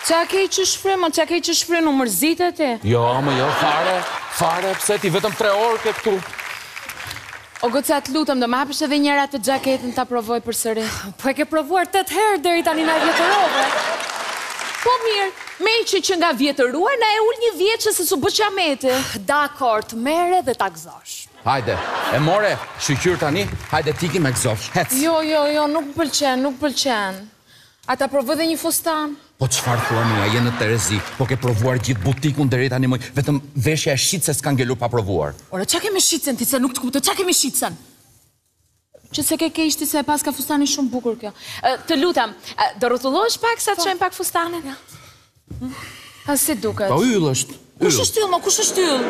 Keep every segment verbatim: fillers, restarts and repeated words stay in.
Qa kej që shfry, ma qa kej që shfry në mërzite ti? Jo, më jo, fare, fare, pse ti vetëm tre orë ke këtu. O goca të lutëm, do më hapësh edhe njëra të gjaketën ta provoj për sëri. Po e ke provuar tëtë herë deri tani na vjetërove. Po mirë, me që që nga vjetëruar, na e ull një vjeqë se su bëq jamete. Dakor, të mere dhe ta gëzosh. Hajde, e more, shqyqyr tani, hajde tiki me gëzosh, hec. Jo, jo, jo, nuk pëlqen, nuk pëlqen. A ta provoj dhe një fustan? Po qëfar thua mëja, je në Terezi, po ke provuar gjithë butikun deri tani mëj, vetëm veshja e shqitse s'ka ngelur pa provuar. Ora, qa kemi shqitsen ti se nuk të kuptoj, qa kemi shqitsen? Që se ke ke ishti se pas ka fustani shumë bukur kjo. Të lutam, do rrotullosh pak sa të qojmë pak fustanin? A si duket? Po yll është, Kush yll. është yll, ma kush është yll?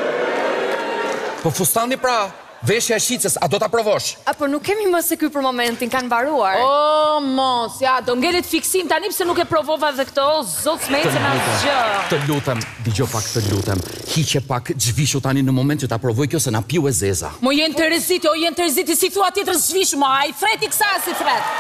Po fustani pra, veshja e shqitses, a do ta provosh? A, po nuk kemi më se ky për momentin, kanë mbaruar. O, mos, ja, do ngelit fiksim tani pse nuk e provova dhe këto, o, zot smejtë se na zgjë. Të lutem, digjo pak të lutem, hiqe pak zhvishu tani në moment që ta provoj kjo se na piu e zeza. Mo jenë të reziti, o jenë të reziti, si thua tjetër zhvishu, ma, a i freti kësa si fret.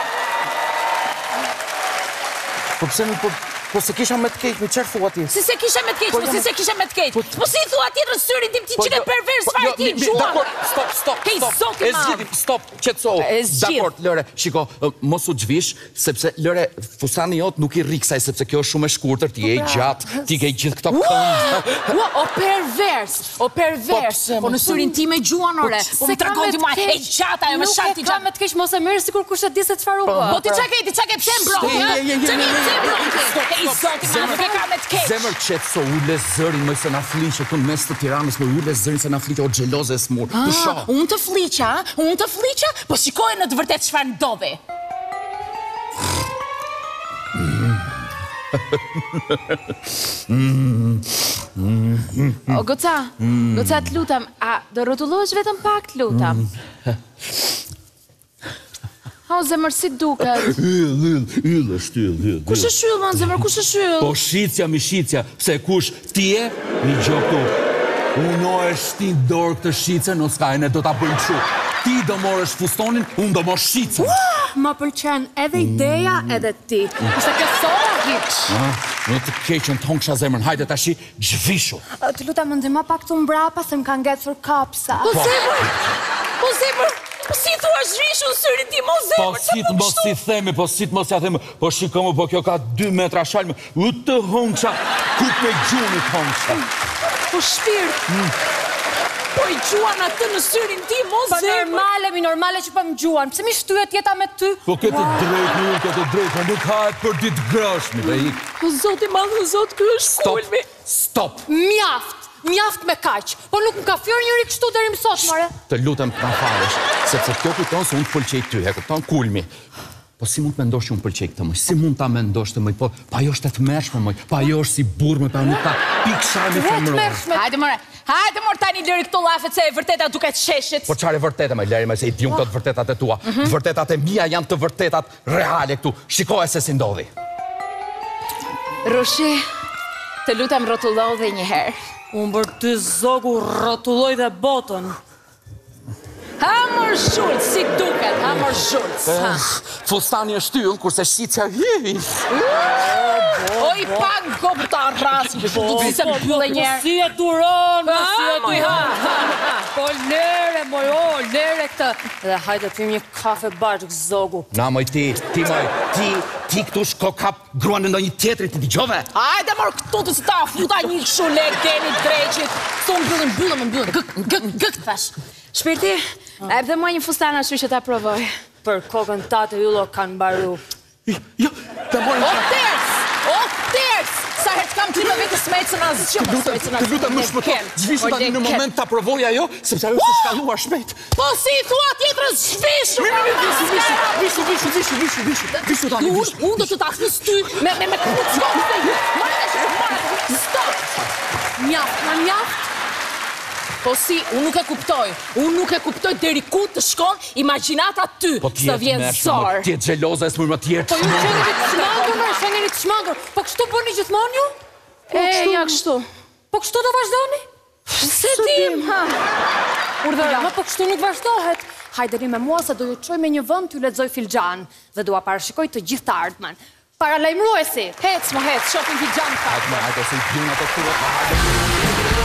Po pse nuk po... Po se kisha me të keq, me qërë thua ti? Si se kisha me të keq, po si se kisha me të keq. Po si thua tjetër syrin tim ti që ke pervers fare ti gjuar. Dakor, stop, stop, Kej stop. zoti E mam. zgjidhim, stop, qetësohu. E zgjidh. Dakor, lëre, shiko, mos u zhvish, sepse lëre, fustani jot nuk i rriksaj, sepse kjo është shumë e shkurtër, ti e i gjatë, ti ke gjithë këto kënd. O pervers, o pervers. Po në syrin tim e gjuan, ore. Po më tregon ti ma e gjata, e më shalti Nuk e ka gjatë. me të keq mos e mirë sikur kush e di se çfarë u bë. Po ti qa ke, ti qa ke pse mbron, ha? Qa ke pse mbron? Kej zoti mam, nuk e ka me të keq. Zemër qetëso, ule zërin, më se na fliqe këtu në mes të Tiranës, më ule zërin se na fliqe o xheloze e smur. Të shoh. Unë të fliqa, unë të fliqa, po shikoj në të vërtet çfarë ndodhi. O, goca, goca të lutam, a do rrotullohesh vetëm pak të lutam? O, zemër, si duket? Yll, yll, yll është yll, yll. Kush është yll, man, zemër, kush është yll? Po shqitja mi shqitja, se kush ti e, një gjo këtu. Uno e shti dorë këtë shqitse, në skajnë e do t'a bëjnë që. Ti do morësh fustonin, unë do morë shqitse. Ma pëlqen edhe ideja edhe ti. Kështë ke sora hiq. Në të keqën të hongsha zemrën, hajde t'a shi gjvishu. Të luta më ndihmo pak të mbrapa se më kanë ngecur kapsa. Po zemër, po zemër, po si thua zhvishu në syrin ti, mo Po zemër, si të mos si themi, po si të mos ja themi, po shikomu, po kjo ka dy metra shalme, u të hongsha, kut me gjunit hongsha. po shpirt. Po i gjuan atë në syrin ti, mo Po zemër. normale, mi normale që po më gjuan. Pse mi shtyhet jeta me ty? Po këtë drejt, nuk këtë drejt, po nuk hahet për ditë grashmi, dhe ik. Po zoti madhë, zot, kjo është Stop, kulmi. stop. Mjaft, mjaft me kaq. Po nuk më ka fjor njëri kështu deri më sot, more. Të lutem të na falësh, sepse kjo kujton se unë të pëlqej ty, e kupton kulmi. Po si mund të mendosh që unë pëlqej këtë mëj? Si mund ta mendosh të mëj? Po, pa jo është e të mërshme mëj, pa jo është si burë mëj, pa nuk ta pik sharmi femëror. Hajde more, hajde more tani lëri këto lafet se e vërteta duket sheshit. Po çfarë vërteta më lëri më se i diun këto të vërtetat e tua. Të vërtetat e mia janë të vërtetat reale këtu. Shikoje se si ndodhi. Roshi, të lutem rrotullo dhe një herë. Unë bërë ty zogu rrotulloj dhe botën. Ha mor shulc, si duket, ha mor shulc. Fustani është yll, kurse shqitja hi. O i pak gobë të arras, si se mbyllë njerë. Si e turon, Ha, si e moj, ha, turon. ha, ha. Po lere, moj, o, lere këtë. Dhe hajde të një kafe bashkë zogu. Na moj ti, ti moj, ti, ti këtu shko kap gruan në ndonjë tjetri, ti dëgjove? Hajde mor këtu të si ta futa një këshu legeni dreqit. Këtu më mbyllën, mbyllën, më mbyllën, gëk, gëk, gëk, thash. Shpirti, e dhe mua një fustan ashtu që ta provoj. Për kokën tate yllo kanë baru. Jo, të mori O ters, o ters, sa herë të kam ty në vetë smejtë së në asgjë, Të lutem, të lutem më shpëto, zhvishu tani në moment ta provoj ajo, sepse ajo është shkalluar shpejt. Po si thua tjetër zhvishu! Vishu, vishu, vishu, vishu, vishu, vishu, vishu, vishu tani, vishu. Unë do të ta fis ty me me me këtë zgjokë të ju. Marrë, marrë, stop! Mjaft, ma mjaft. Po si, unë nuk e kuptoj. Unë nuk e kuptoj deri ku të shkon imagjinata ty. Po Së vjen zor. ti e xheloze, s'më më tjerë. Po ju qenit të shmangur, mërë, qenit të shmangur. Po kështu bëni gjithmonë ju? E, ja kështu. Po kështu do vazhdoni? Se dim, ha. Urdhëra, po kështu nuk vazhdohet. Hajdeni me mua se do ju çoj me një vend t'ju lexoj filxhan dhe dua parashikoj të gjithë të ardhmen. Paralajmëruesi. Hec, mo hec, shofin pijama. Hajde, hajde, se i pjuna të tuat, hajde.